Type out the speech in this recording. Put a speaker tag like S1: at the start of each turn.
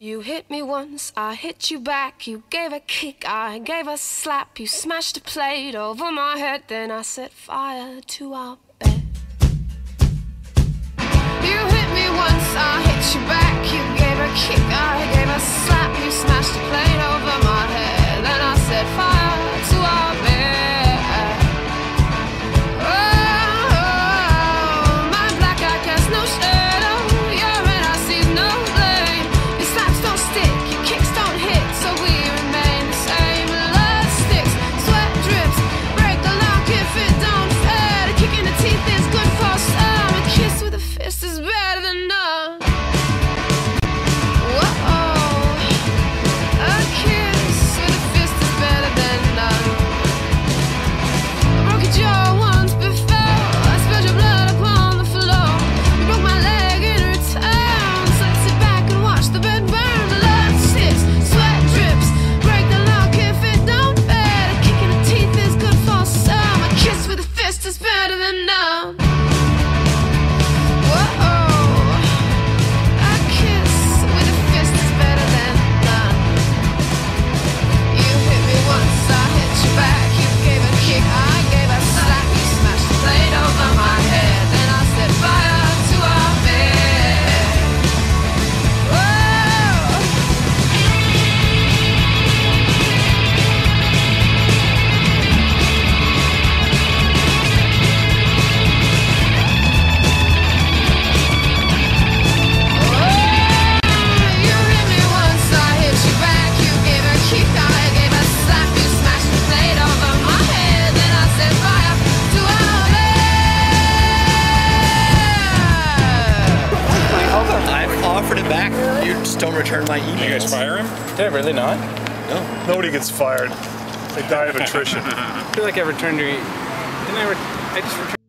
S1: You hit me once, I hit you back. You gave a kick, I gave a slap. You smashed a plate over my head, then I set fire to our bed. You hit me once, I hit you back. You gave a kick, I gave a slap. You smashed a plate over my head, then I set fire to our bed. Oh, my black eye casts no shadow. Your red eye sees no blame. Your slaps don't stick, your kicks don't hit, so we remain the same. Blood sticks, sweat drips, break the lock if it don't fit. A kick in the teeth is good for some. A kiss with a fist is better than none.
S2: You just don't return my emails.
S3: You guys fire him?
S4: Did I really not?
S2: No.
S3: Nobody gets fired. They die of attrition.
S4: I feel like I returned to... Didn't I just returned...